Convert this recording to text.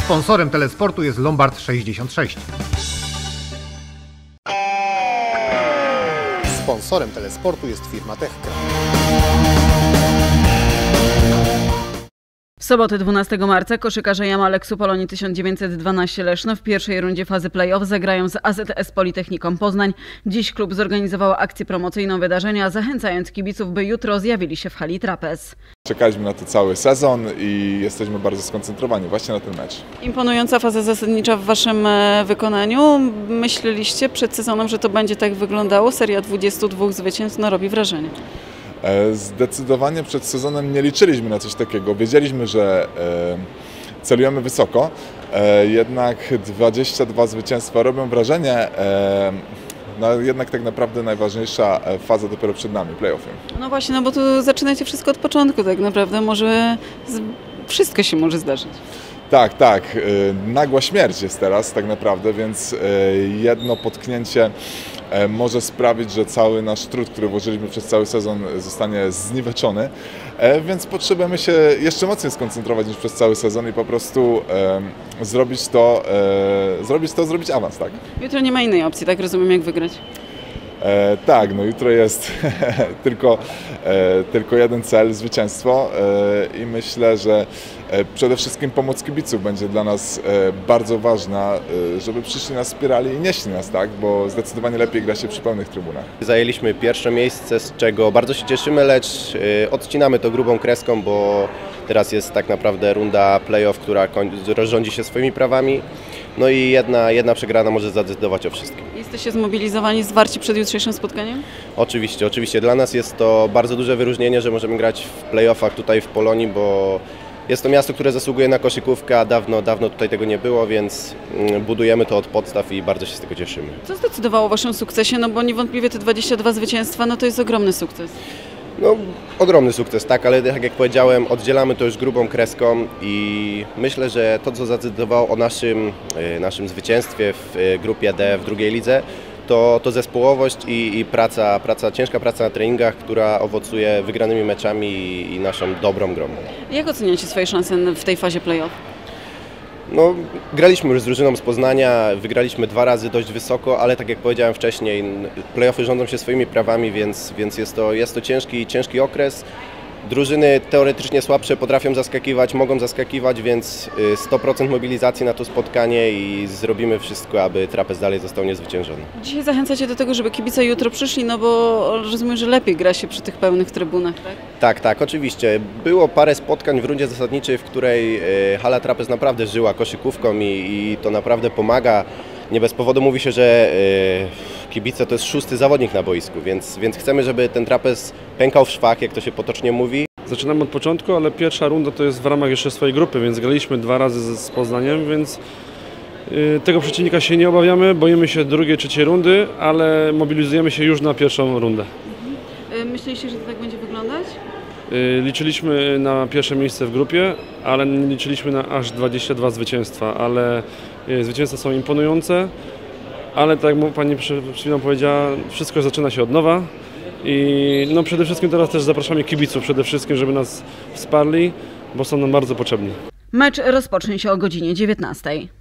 Sponsorem telesportu jest Lombard 66. Sponsorem telesportu jest firma Techcra. W sobotę 12 marca koszykarze Jamaleksu Polonii 1912 Leszno w pierwszej rundzie fazy play-off zagrają z AZS Politechniką Poznań. Dziś klub zorganizował akcję promocyjną wydarzenia, zachęcając kibiców, by jutro zjawili się w hali Trapez. Czekaliśmy na to cały sezon i jesteśmy bardzo skoncentrowani właśnie na ten mecz. Imponująca faza zasadnicza w waszym wykonaniu. Myśleliście przed sezonem, że to będzie tak wyglądało? Seria 22 zwycięstw robi wrażenie. Zdecydowanie przed sezonem nie liczyliśmy na coś takiego. Wiedzieliśmy, że celujemy wysoko, jednak 22 zwycięstwa robią wrażenie. Jednak tak naprawdę najważniejsza faza dopiero przed nami, play-offy. No właśnie, no bo tu zaczynacie wszystko od początku tak naprawdę. Może wszystko się może zdarzyć. Tak. Nagła śmierć jest teraz tak naprawdę, więc jedno potknięcie może sprawić, że cały nasz trud, który włożyliśmy przez cały sezon, zostanie zniweczony, więc potrzebujemy się jeszcze mocniej skoncentrować niż przez cały sezon i po prostu zrobić awans, tak? Jutro nie ma innej opcji, tak rozumiem, jak wygrać? Tak, no jutro jest tylko jeden cel, zwycięstwo i myślę, że przede wszystkim pomoc kibiców będzie dla nas bardzo ważna, żeby przyszli nas wspierali i nieśli nas, tak, bo zdecydowanie lepiej gra się przy pełnych trybunach. Zajęliśmy pierwsze miejsce, z czego bardzo się cieszymy, lecz odcinamy to grubą kreską, bo teraz jest tak naprawdę runda play-off, która rozrządzi się swoimi prawami. No i jedna przegrana może zadecydować o wszystkim. Jesteście zmobilizowani, zwarci przed jutrzejszym spotkaniem? Oczywiście. Dla nas jest to bardzo duże wyróżnienie, że możemy grać w play-offach tutaj w Polonii, bo jest to miasto, które zasługuje na koszykówkę, a dawno tutaj tego nie było, więc budujemy to od podstaw i bardzo się z tego cieszymy. Co zdecydowało o waszym sukcesie? No bo niewątpliwie te 22 zwycięstwa, no to jest ogromny sukces. No, ogromny sukces, tak, ale tak jak powiedziałem, oddzielamy to już grubą kreską i myślę, że to, co zadecydowało o naszym zwycięstwie w grupie D w drugiej lidze, to zespołowość i ciężka praca na treningach, która owocuje wygranymi meczami i naszą dobrą grą. Jak oceniacie swoje szanse w tej fazie play-off? No, graliśmy już z drużyną z Poznania, wygraliśmy 2 razy dość wysoko, ale tak jak powiedziałem wcześniej, play-offy rządzą się swoimi prawami, więc jest to ciężki okres. Drużyny teoretycznie słabsze potrafią zaskakiwać, mogą zaskakiwać, więc 100% mobilizacji na to spotkanie i zrobimy wszystko, aby Trapez dalej został niezwyciężony. Dzisiaj zachęcacie do tego, żeby kibice jutro przyszli, no bo rozumiem, że lepiej gra się przy tych pełnych trybunach, tak? Tak, oczywiście. Było parę spotkań w rundzie zasadniczej, w której hala Trapez naprawdę żyła koszykówką i to naprawdę pomaga. Nie bez powodu mówi się, że kibice to jest 6. zawodnik na boisku, więc chcemy, żeby ten Trapez pękał w szwach, jak to się potocznie mówi. Zaczynamy od początku, ale pierwsza runda to jest w ramach jeszcze swojej grupy, więc graliśmy 2 razy z Poznaniem, więc tego przeciwnika się nie obawiamy, boimy się drugiej, trzeciej rundy, ale mobilizujemy się już na pierwszą rundę. Myśleliście, że to tak będzie wyglądać? Liczyliśmy na pierwsze miejsce w grupie, ale nie liczyliśmy na aż 22 zwycięstwa, ale zwycięstwa są imponujące, ale tak jak pani przed chwilą powiedziała, wszystko zaczyna się od nowa i no przede wszystkim teraz też zapraszamy kibiców, żeby nas wsparli, bo są nam bardzo potrzebni. Mecz rozpocznie się o godzinie 19.